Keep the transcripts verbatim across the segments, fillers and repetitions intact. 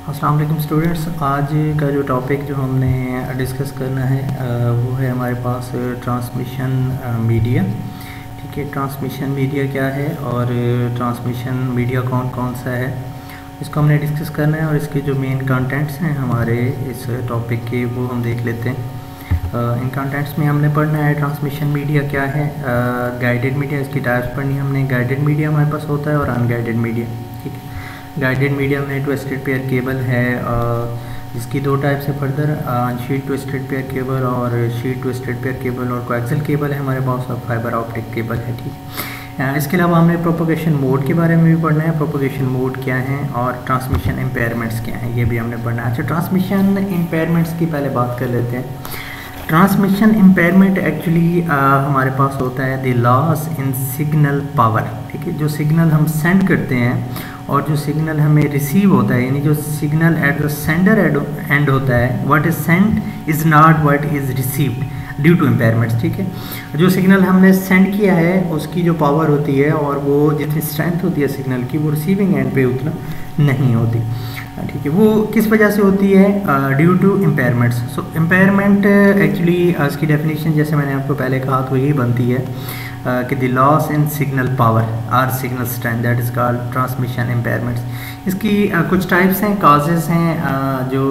अस्सलाम वालेकुम स्टूडेंट्स। आज का जो टॉपिक जो हमने डिस्कस करना है वो है हमारे पास ट्रांसमिशन मीडिया। ठीक है, ट्रांसमिशन मीडिया क्या है और ट्रांसमिशन मीडिया कौन कौन सा है, इसको हमने डिस्कस करना है और इसके जो मेन कंटेंट्स हैं हमारे इस टॉपिक के वो हम देख लेते हैं। इन कंटेंट्स में हमने पढ़ना है ट्रांसमिशन मीडिया क्या है, गाइडेड मीडिया, इसकी टाइप्स पढ़नी है हमने। गाइडेड मीडिया हमारे पास होता है और अनगाइडेड मीडिया। ठीक है, गाइडेड मीडिया में ट्विस्टेड पेयर केबल है, जिसकी दो टाइप्स है further, sheet twisted pair cable और शीट ट्विस्टेड पेयर केबल, और कोएक्सियल केबल है हमारे पास और फाइबर ऑप्टिक केबल है। ठीक है, इसके अलावा हमने प्रोपोगेशन मोड के बारे में भी पढ़ना है, प्रोपोगेशन मोड क्या है और ट्रांसमिशन इम्पेयरमेंट्स क्या हैं ये भी हमने पढ़ना है। अच्छा, ट्रांसमिशन इम्पेयरमेंट्स की पहले बात कर लेते हैं। ट्रांसमिशन इम्पेयरमेंट एक्चुअली हमारे पास होता है the loss in signal power. ठीक है, जो सिग्नल हम सेंड करते हैं और जो सिग्नल हमें रिसीव होता है, यानी जो signal at the sender end होता है, what is sent is not what is received due to impairments. ठीक है, जो सिग्नल हमने सेंड किया है उसकी जो पावर होती है और वो जितनी स्ट्रेंथ होती है सिग्नल की, वो रिसीविंग एंड पे उतना नहीं होती। ठीक है, वो किस वजह से होती है? Due to impairments. So impairment actually इसकी डेफिनेशन जैसे मैंने आपको पहले कहा तो यही बनती है uh, कि the loss in signal power or signal strength, that is called transmission impairments. इसकी uh, कुछ टाइप्स हैं, काजेज़ हैं, uh, जो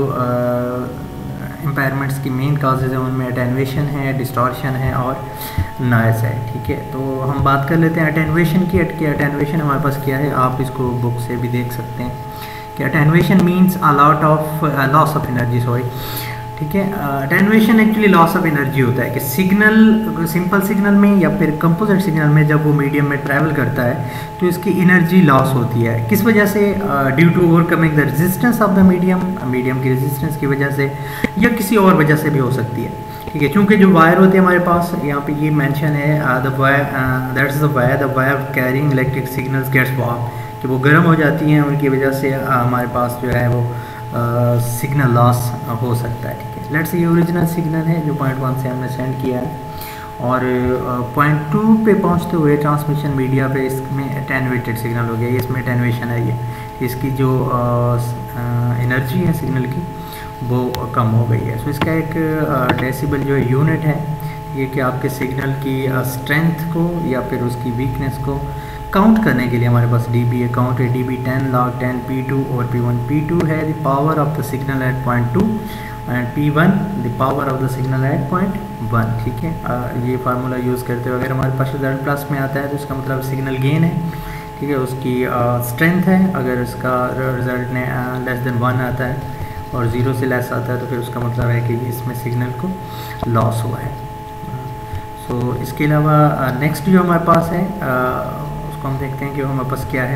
इम्पेयरमेंट्स uh, की मेन काजेज़ हैं उनमें अटेनुएशन है, डिस्टॉर्शन है और नॉइज़ है। ठीक है, तो हम बात कर लेते हैं अटेनुएशन की। अटेनुएशन हमारे पास क्या है, आप इसको बुक से भी देख सकते हैं कि attenuation means a lot of loss of energy, sorry. ठीक है, attenuation actually loss of energy होता है कि सिग्नल, सिंपल सिग्नल में या फिर कंपोजिट सिग्नल में जब वो मीडियम में ट्रैवल करता है तो इसकी एनर्जी लॉस होती है। किस वजह से? Due to overcoming the resistance of the medium, medium की रेजिस्टेंस की वजह से या किसी और वजह से भी हो सकती है। ठीक है, क्योंकि जो वायर होते हैं हमारे पास, यहाँ पे ये मेंशन है the wire, that's the wire the wire carrying electric signals gets warm, कि वो गर्म हो जाती हैं, उनकी वजह से हमारे पास जो है वो सिग्नल लॉस हो सकता है। ठीक है, लेट्स ये ओरिजिनल सिग्नल है जो पॉइंट वन से हमने सेंड किया है और पॉइंट टू पे पहुंचते हुए ट्रांसमिशन मीडिया पे इसमें अटेनुएटेड सिग्नल हो गया, ये इसमें अटेनुएशन है, ये इसकी जो एनर्जी है सिग्नल की वो कम हो गई है। सो इसका एक डेसिबल जो यूनिट है ये कि आपके सिग्नल की स्ट्रेंथ को या फिर उसकी वीकनेस को काउंट करने के लिए हमारे पास डी बी है, काउंट है D B ten log ten P two और पी वन। पी टू है the power of the signal at point two and P one the power of the signal at point one. ठीक है, आ, ये formula use करते हुए अगर हमारे पास result plus में आता है तो इसका मतलब सिग्नल गेन है। ठीक है, उसकी स्ट्रेंथ है, अगर इसका रिजल्ट ने लेस देन वन आता है और ज़ीरो से लेस आता है तो फिर उसका मतलब है कि इसमें सिग्नल को लॉस हुआ है। सो so, इसके अलावा नेक्स्ट जो हमारे पास है आ, हम देखते हैं कि हमारे पास क्या है।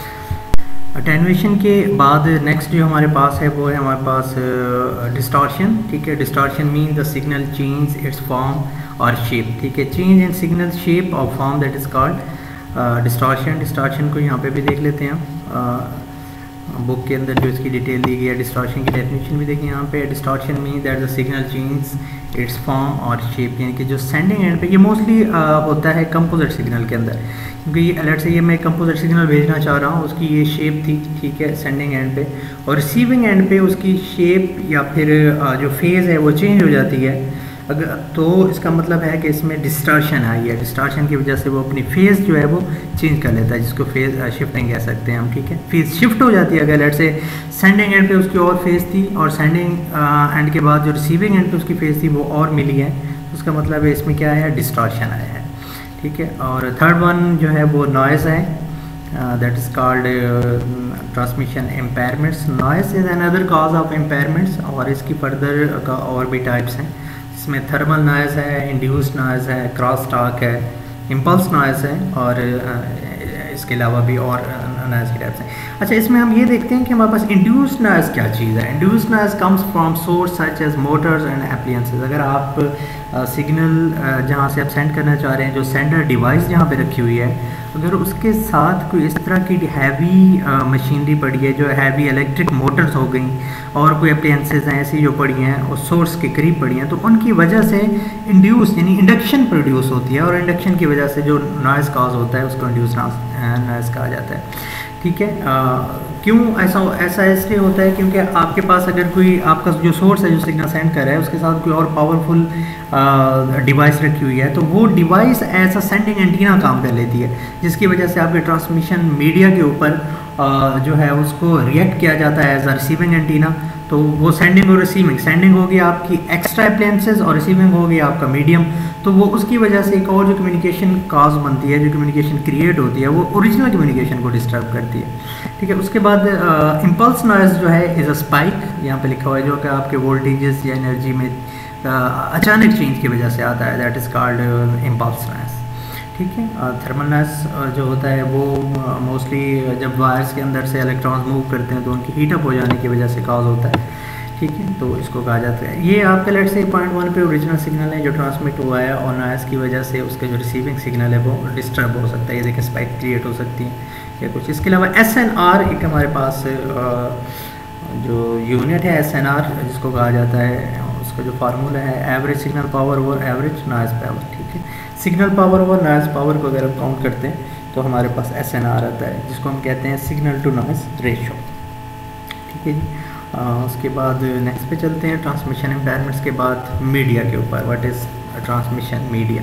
अटेनुएशन के बाद नेक्स्ट जो हमारे पास है वो है हमारे पास डिस्टॉर्शन। ठीक है, distortion mean the signal change its form और शेप। ठीक है, चेंज इन सिग्नल शेप और form, that is called distortion. Distortion को यहाँ पे भी देख लेते हैं, बुक के अंदर जो इसकी डिटेल दी गई है, डिस्टॉर्शन की डेफिनेशन भी देखें यहाँ पे। Distortion mean that the signal change its form और शेप, यानी कि जो सेंडिंग एंड पे, ये मोस्टली होता है कंपोजिट सिग्नल के अंदर, क्योंकि अलर्ट से ये मैं कंपोजिट सिग्नल भेजना चाह रहा हूँ, उसकी ये शेप थी। ठीक है, सेंडिंग एंड पे, और रिसीविंग एंड पे उसकी शेप या फिर जो फेज़ है वो चेंज हो जाती है। अगर तो इसका मतलब है कि इसमें डिस्टॉर्शन आई है, डिस्टॉर्शन की वजह से वो अपनी फेज़ जो है वो चेंज कर लेता है, जिसको फेज़ शिफ्टिंग कह सकते हैं हम। ठीक है, फेज़ शिफ्ट हो जाती है अगर लेट से सेंडिंग एंड पे उसकी और फेज़ थी और सेंडिंग एंड के बाद जो रिसीविंग एंड पे उसकी फेज़ थी वो और मिली है, तो उसका मतलब है इसमें क्या है, डिस्टॉर्शन आया है। ठीक है, और थर्ड वन जो है वो नॉइज़ है, that is called transmission impairments. Noise is another cause of impairments और इसकी फर्दर का और भी टाइप्स हैं, इसमें थर्मल नॉइज़ है, इंड्यूस्ड नॉइज़ है, क्रॉस टॉक है, इम्पल्स नॉइज़ है और इसके अलावा भी और नॉइज़ की टाइप्स हैं। अच्छा, इसमें हम ये देखते हैं कि हमारे पास इंड्यूस्ड नॉइज़ क्या चीज़ है। Induced noise comes from source such as motors and appliances. अगर आप सिग्नल uh, जहाँ से आप सेंड करना चाह रहे हैं, जो सेंडर डिवाइस जहाँ पे रखी हुई है, अगर उसके साथ कोई इस तरह की हैवी मशीनरी पड़ी है, जो हैवी इलेक्ट्रिक मोटर्स हो गई और कोई अप्लायंसेस हैं ऐसी जो पड़ी हैं और सोर्स के करीब पड़ी हैं, तो उनकी वजह से इंड्यूस यानी इंडक्शन प्रोड्यूस होती है और इंडक्शन की वजह से जो नॉइज़ कॉज होता है उसको इंड्यूस नॉइज़ कहा जाता है। ठीक है, क्यों ऐसा ऐसा इसलिए होता है क्योंकि आपके पास अगर कोई आपका जो सोर्स है जो सिग्नल सेंड कर रहा है उसके साथ कोई और पावरफुल डिवाइस रखी हुई है, तो वो device as a sending antenna काम कर लेती है, जिसकी वजह से आपके ट्रांसमिशन मीडिया के ऊपर uh, जो है उसको रिएक्ट किया जाता है एज अ रिसीविंग एंटीना। तो वो सेंडिंग और रिसीविंग, सेंडिंग होगी आपकी एक्स्ट्रा अप्लायंसेस और रिसीविंग होगी आपका मीडियम। तो वो उसकी वजह से एक और जो कम्युनिकेशन काज बनती है, जो कम्युनिकेशन क्रिएट होती है, वो ओरिजिनल कम्युनिकेशन को डिस्टर्ब करती है। ठीक है, उसके बाद इम्पल्स नॉइज जो है इज़ अ स्पाइक, यहाँ पे लिखा हुआ है, जो कि आपके वोल्टेजेस या एनर्जी में uh, अचानक चेंज की वजह से आता है, that is called impulse noise. ठीक है, थर्मल नॉइज जो होता है वो मोस्टली जब वायर्स के अंदर से इलेक्ट्रॉन्स मूव करते हैं तो उनकी हीटअप हो जाने की वजह से काज होता है। ठीक है, तो इसको कहा जाता है। ये आपका लेट से पॉइंट वन पे ओरिजिनल सिग्नल है जो ट्रांसमिट हुआ है और नॉइज़ की वजह से उसके जो रिसीविंग सिग्नल है वो डिस्टर्ब हो सकता है, ये देखिए स्पाइक क्रिएट हो सकती है या कुछ। इसके अलावा एस एन आर एक हमारे पास जो यूनिट है एस एन आर जिसको कहा जाता है, उसका जो फार्मूला है average signal power over average noise power. ठीक है, signal power over noise power को अगर हम काउंट करते हैं तो हमारे पास एस एन आर आता है, जिसको हम कहते हैं सिग्नल टू नॉइज़ रेशो। ठीक है जी, आ, उसके बाद नेक्स्ट पे चलते हैं ट्रांसमिशन इम्पेयरमेंट्स के बाद मीडिया के ऊपर। What is transmission media?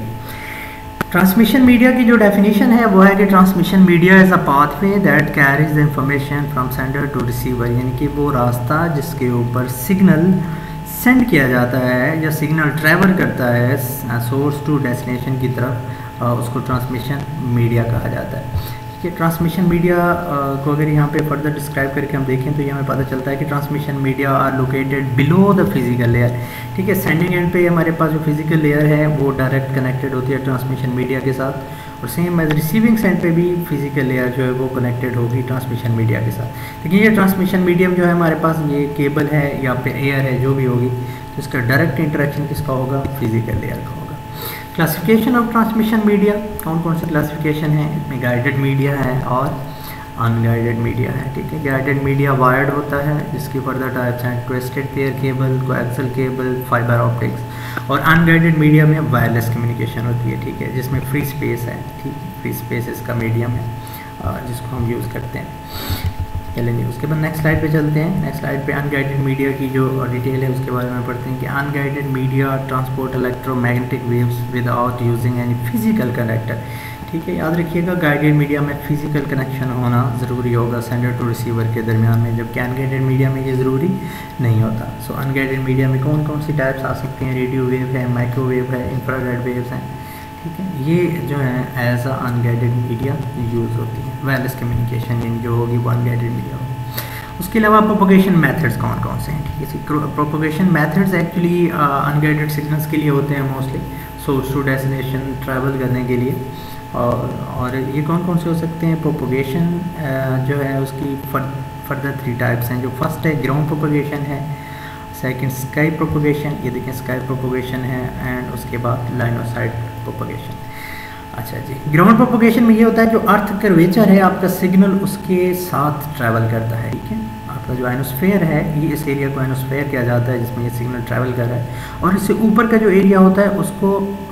Transmission media की जो डेफिनेशन है वो है कि transmission media is a pathway that carries the information from sender to receiver, यानी कि वो रास्ता जिसके ऊपर सिग्नल सेंड किया जाता है या सिग्नल ट्रैवल करता है सोर्स टू डेस्टिनेशन की तरफ, उसको ट्रांसमिशन मीडिया कहा जाता है। ठीक है, ट्रांसमिशन मीडिया को अगर यहाँ पे फर्दर डिस्क्राइब करके हम देखें तो ये हमें पता चलता है कि transmission media are located below the physical layer. ठीक है, सेंडिंग एंड पे हमारे पास जो फिजिकल लेयर है वो डायरेक्ट कनेक्टेड होती है ट्रांसमिशन मीडिया के साथ, और सेम एज रिसीविंग सेंड पे भी फिजिकल लेयर जो है वो कनेक्टेड होगी ट्रांसमिशन मीडिया के साथ। लेकिन ये ट्रांसमिशन मीडियम जो है हमारे पास ये केबल है या फिर एयर है जो भी होगी, तो इसका डायरेक्ट इंटरेक्शन किसका होगा? फिजिकल लेयर का होगा। क्लासिफिकेशन ऑफ ट्रांसमिशन मीडिया, कौन कौन से क्लासिफिकेशन है इसमें? गाइडेड मीडिया है और अनगाइडेड मीडिया है। ठीक है, गाइडेड मीडिया वायर्ड होता है, जिसकी फर्दर टाइप्स हैं twisted pair cable, coaxial cable, fibre optics, और अनगाइडेड मीडिया में वायरलेस कम्युनिकेशन होती है। ठीक है, जिसमें फ्री स्पेस है। ठीक है, फ्री स्पेस इसका मीडियम है जिसको हम यूज़ करते हैं। चलेंगे उसके बाद नेक्स्ट स्लाइड पे चलते हैं। नेक्स्ट स्लाइड पे अनगाइडेड मीडिया की जो डिटेल है उसके बारे में पढ़ते हैं कि unguided media transport electromagnetic waves without using any physical connector. ठीक है, याद रखिएगा गाइडेड मीडिया में फिजिकल कनेक्शन होना ज़रूरी होगा सेंडर टू रिसीवर के दरमियान में, जबकि अनगाइडेड मीडिया में ये ज़रूरी नहीं होता। सो अनगाइडेड मीडिया में कौन कौन सी टाइप्स आ सकती हैं? रेडियो वेव है, माइक्रोवेव है, इंफ्रारेड वेव्स हैं। ठीक है, ये जो है as a unguided media use होती है। वायरलेस कम्युनिकेशन जो होगी वो अनगाइडेड मीडिया होगी। उसके अलावा प्रोपोगेशन मेथड्स कौन कौन से हैं? ठीक है, propagation methods actually unguided signals के लिए होते हैं mostly, source to destination travel करने के लिए। और और ये कौन कौन से हो सकते हैं? प्रोपोगेशन जो है उसकी फर्दर थ्री टाइप्स हैं। जो फर्स्ट है ग्राउंड प्रोपोगेशन है, सेकंड स्काई प्रोपोगेशन, ये देखें स्काई प्रोपोगेशन है, एंड उसके बाद लाइन ऑफ साइट प्रोपोगेशन। अच्छा जी, ग्राउंड प्रोपोगेशन में ये होता है जो अर्थ कर्वेचर है आपका सिग्नल उसके साथ ट्रैवल करता है। ठीक है, आपका जो आइनोस्फेयर है ये इस एरिया को आइनोस्फेयर किया जाता है जिसमें ये सिग्नल ट्रैवल कर रहा है, और इससे ऊपर का जो एरिया होता है उसको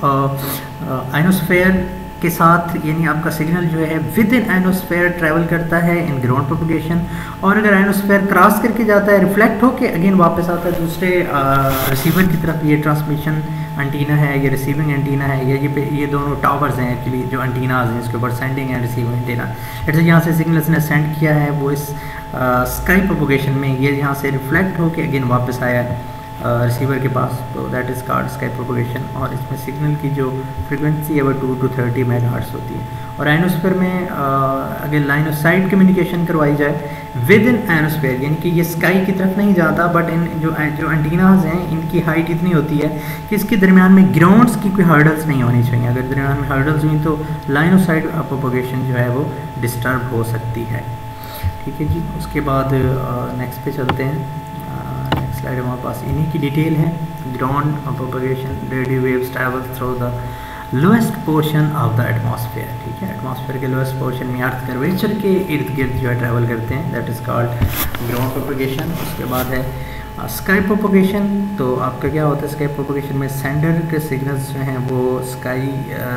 आइनोस्फेयर के साथ, यानी आपका सिग्नल जो है विद इन आइनोस्फेयर ट्रैवल करता है इन ग्राउंड प्रोपोगेशन। और अगर आइनोस्फेयर क्रॉस करके जाता है रिफ्लेक्ट होके अगेन वापस आता है दूसरे रिसीवर की तरफ, ये ट्रांसमिशन एंटीना है, ये रिसीविंग एंटीना है, ये ये ये दोनों टावर्स हैं एक्चुअली जो एंटीनाज हैं, इसके ऊपर सेंडिंग एंड रिसीविंग एंटीना। जैसे यहाँ से सिग्नल्स ने सेंड किया है वो इस स्काई प्रोपोगेशन में ये यहाँ से रिफ्लेक्ट होके अगेन वापस आया है रिसीवर के पास, तो that is called sky propagation. और इसमें सिग्नल की जो फ्रीक्वेंसी है वो टू टू थर्टी मेगाहर्ट्ज़ होती है। और आइनोस्फेयर में अगर लाइन ऑफ साइट कम्युनिकेशन करवाई जाए विद इन आइनोस्फेयर, यानी कि ये स्काई की तरफ नहीं जाता, बट इन जो जो एंटीनाज हैं इनकी हाइट इतनी होती है कि इसके दरमियान में ग्राउंड्स की कोई हर्डल्स नहीं होनी चाहिए। अगर दरमियान में हर्डल्स हुई तो लाइन ऑफ साइट प्रोपोगेशन जो है वो डिस्टर्ब हो सकती है। ठीक है जी, उसके बाद नेक्स्ट पे चलते हैं। स्लाइड हमारे पास इन्हीं की डिटेल है। Ground propagation, radio waves travel through the lowest portion of the atmosphere. ठीक है, एटमॉस्फेयर के लोएस्ट पोर्शन में अर्थ कर्वेचर के इर्द गिर्द जो है ट्रैवल करते हैं, that is called ground propagation. उसके बाद है स्काई प्रोपोगेशन। तो आपका क्या होता है स्काई प्रोपोगेशन में? सेंडर के सिग्नल्स जो हैं वो स्काई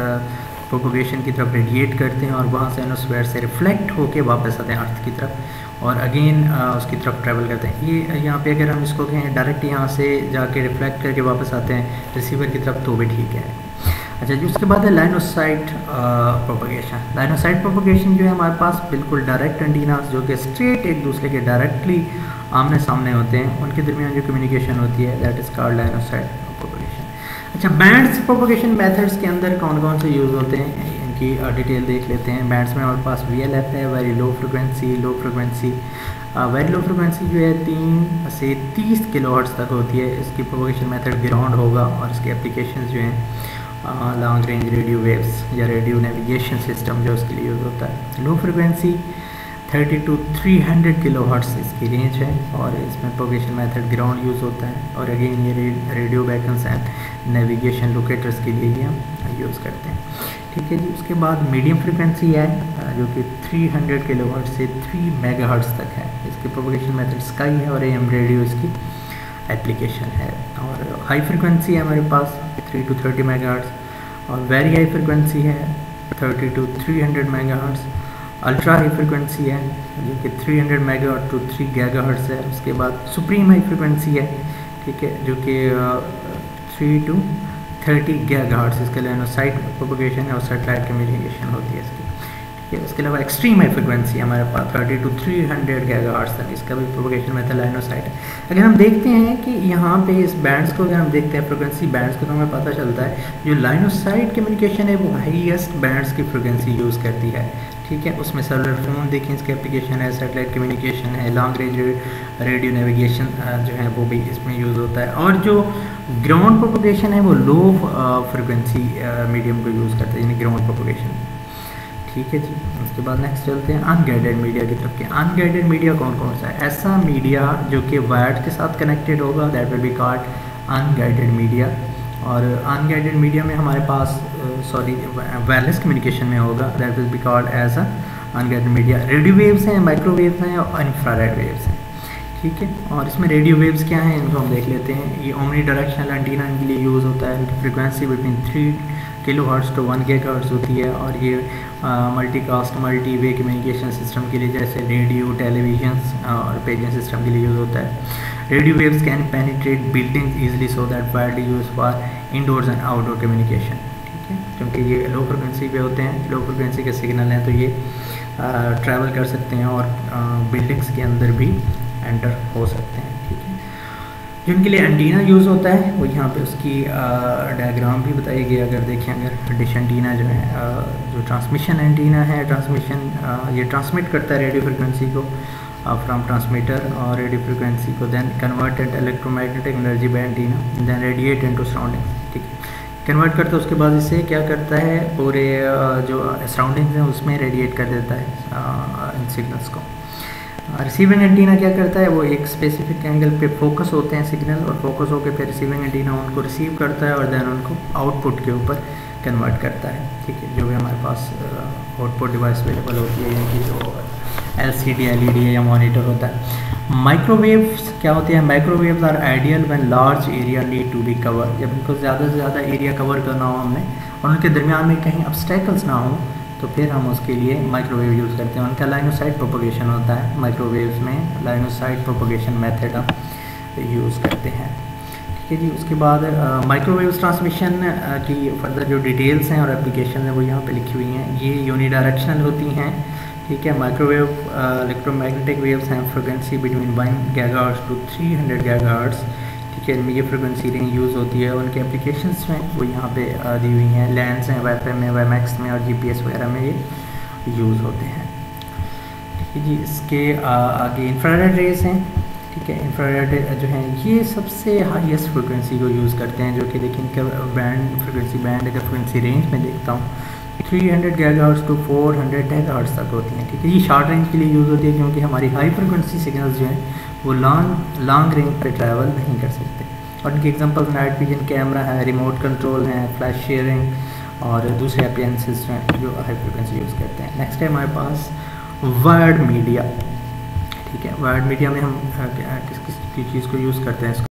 प्रोपोगेशन की तरफ रेडिएट करते हैं और वहाँ से एटमॉस्फेयर से रिफ्लेक्ट होके वापस आते हैं अर्थ की तरफ, और अगेन उसकी तरफ ट्रैवल करते हैं। ये यहाँ पे अगर हम इसको कहें डायरेक्ट यहाँ से जाके रिफ्लेक्ट करके वापस आते हैं रिसीवर की तरफ तो भी ठीक है। अच्छा जी, उसके बाद है line of sight propagation. Line of sight propagation जो है हमारे पास बिल्कुल डायरेक्ट एंटीनास जो कि स्ट्रेट एक दूसरे के डायरेक्टली आमने सामने होते हैं, उनके दरमियान जो कम्युनिकेशन होती है that is called line of sight propagation. अच्छा, बैंड्स प्रोपगेशन मेथड्स के अंदर कौन कौन से यूज़ होते हैं इनकी डिटेल देख लेते हैं। बैंड्स में हमारे पास वी एल एफ है, very low frequency, low frequency. Very low frequency जो है तीन से तीस किलो हर्ट्ज़ तक होती है। इसकी प्रोपगेशन मेथड ग्राउंड होगा और इसके एप्लीकेशन जो हैं लॉन्ग रेंज रेडियो वेव्स या रेडियो नेविगेशन सिस्टम जो उसके लिए यूज़ होता है। Low frequency thirty to three hundred kilo hertz इसकी रेंज है और इसमें प्रोपगेशन मेथड ग्राउंड यूज़ होता है। और अगेन ये radio beacons and navigation locators के लिए ही हम यूज़ करते हैं। ठीक है जी, उसके बाद मीडियम फ्रिक्वेंसी है जो कि थ्री हंड्रेड किलो हर्ट्ज़ से थ्री मेगा हर्ट्ज़ तक है। इसकी प्रोपगेशन मेथड स्काई है और एम रेडियो इसकी एप्लीकेशन है। और हाई फ्रिक्वेंसी है हमारे पास three to thirty mega hertz और वेरी हाई फ्रिक्वेंसी है thirty to three hundred mega hertz. Ultra high frequency है जो कि three hundred mega to three giga hertz है। उसके बाद सुप्रीम हाई फ्रिक्वेंसी है, ठीक है, जो कि three to thirty giga hertz इसके लाइन ऑफ साइट प्रोपगेशन है और सैटेलाइट कम्युनिकेशन होती है इसकी। ठीक है, उसके अलावा एक्सट्रीम हाई फ्रिक्वेंसी हमारे पास thirty to three hundred giga hertz तक इसका भी propagation method line of sight है। अगर हम देखते हैं कि यहाँ पे इस बैंड्स को अगर हम देखते हैं फ्रिक्वेंसी बैंड्स को तो हमें पता चलता है जो लाइन ऑफ साइट कम्युनिकेशन है वो हाईएस्ट बैंड्स की फ्रिक्वेंसी यूज़ करती है। ठीक है, उसमें सेलुलर फ़ोन देखें इसके एप्लीकेशन है, सैटेलाइट कम्युनिकेशन है, लॉन्ग रेंज रेडियो नेविगेशन जो है वो भी इसमें यूज़ होता है। और जो ग्राउंड प्रोपगेशन है वो लो फ्रिक्वेंसी मीडियम को यूज़ करता है, यानी ग्राउंड प्रोपगेशन। ठीक है जी, उसके बाद नेक्स्ट चलते हैं अनगाइडेड मीडिया की तरफ के। अनगाइडेड मीडिया कौन कौन सा है? ऐसा मीडिया जो कि वायर्ड के साथ कनेक्टेड होगा that will be called unguided media. और अनगाइडेड मीडिया में हमारे पास सॉरी वायरलेस कम्युनिकेशन में होगा that will be called as a unguided media. Radio waves हैं, माइक्रोवेव्स हैं और इंफ्रारेड वेव्स हैं। ठीक है, और इसमें रेडियो वेव्स क्या हैं इनको हम देख लेते हैं। ये ओमनी डायरेक्शनल एंटीना इनके लिए यूज़ होता है। इनकी frequency between three kilo hertz to one giga hertz होती है और ये multicast multi way communication system के लिए जैसे रेडियो, टेलीविजन और पेजिंग सिस्टम के लिए यूज़ होता है। Radio waves can penetrate buildings easily so that widely use for indoors and outdoor communication. ठीक है, क्योंकि ये लो फ्रिक्वेंसी पे होते हैं, लो फ्रिक्वेंसी के सिग्नल हैं तो ये ट्रैवल कर सकते हैं और बिल्डिंग्स के अंदर भी एंटर हो सकते हैं। ठीक है, जिनके लिए एंटीना यूज़ होता है वो यहाँ पे उसकी डायग्राम भी बताई गई। अगर देखें, अगर डिश एंटीना जो है जो ट्रांसमिशन एंटीना है, ट्रांसमिशन ये ट्रांसमिट करता है रेडियो फ्रिक्वेंसी को फ्रॉम ट्रांसमीटर और रेडियो फ्रिक्वेंसी को then convert into electromagnetic energy by antenna then radiate into surroundings. ठीक है, कन्वर्ट करता है, उसके बाद इसे क्या करता है पूरे जो सराउंडिंग्स हैं उसमें रेडिएट कर देता है इन सिग्नल्स को। रिसीविंग एंटीना क्या करता है, वो एक स्पेसिफिक एंगल पे फोकस होते हैं सिग्नल और फोकस होकर फिर रिसीविंग एंटीना उनको रिसीव करता है और देन उनको आउटपुट के ऊपर कन्वर्ट करता है। ठीक है, जो भी हमारे पास आउटपुट डिवाइस अवेलेबल होती है, यानी कि जो L C D, L E D या मॉनिटर होता है। माइक्रोवेव्स क्या होते हैं? Microwaves are ideal when large area need to be cover. जब उनको ज़्यादा से ज़्यादा एरिया कवर करना हो हमने और उनके दरमियान में कहीं ऑब्स्टेकल्स ना हो तो फिर हम उसके लिए माइक्रोवेव यूज़ करते हैं। उनका लाइन ऑफ साइट प्रोपगेशन होता है। माइक्रोवेव्स में line of sight propagation method हम यूज़ करते हैं। ठीक है जी, उसके बाद माइक्रोवेव्स ट्रांसमिशन की फर्दर जो डिटेल्स हैं और एप्लीकेशन हैं वो यहाँ पे लिखी हुई हैं। ये यूनिडायरेक्शनल होती हैं। ठीक है, माइक्रोवेव इलेक्ट्रोमैग्नेटिक वेव्स हैं, frequency between one giga hertz to three hundred giga hertz. ठीक है, इनमें ये फ्रिक्वेंसी रेंज यूज़ होती है। उनके एप्लीकेशंस में वो यहाँ पे दी हुई हैं। लैंड्स हैं, वाईफाई में, वाईमैक्स में और जीपीएस वगैरह में ये यूज़ होते हैं। ठीक है जी, इसके आगे इंफ्रारेड रेस हैं। ठीक है, इंफ्रारेड जो हैं ये सबसे हाईएस्ट फ्रिक्वेंसी को यूज़ करते हैं, जो कि देखिए इनका बैंड फ्रिक्वेंसी बैंड अगर फ्रिक्वेंसी रेंज में देखता हूँ three hundred giga hertz to four hundred giga hertz तक होती हैं। ठीक है, ये शॉर्ट रेंज के लिए यूज़ होती है क्योंकि हमारी हाई फ्रिक्वेंसी सिग्नल्स जो हैं वो लॉन्ग लॉन्ग रेंज पे ट्रैवल नहीं कर सकते। और इनके एग्जांपल्स नाइट विजन कैमरा है, रिमोट कंट्रोल है, फ्लैश शेयरिंग और दूसरे अप्लायंसेस हैं जो हाई फ्रिक्वेंसी यूज़ करते हैं। नेक्स्ट है हमारे पास वायर्ड मीडिया। ठीक है, वायर्ड मीडिया में हम किस किस चीज़ को यूज़ करते हैं?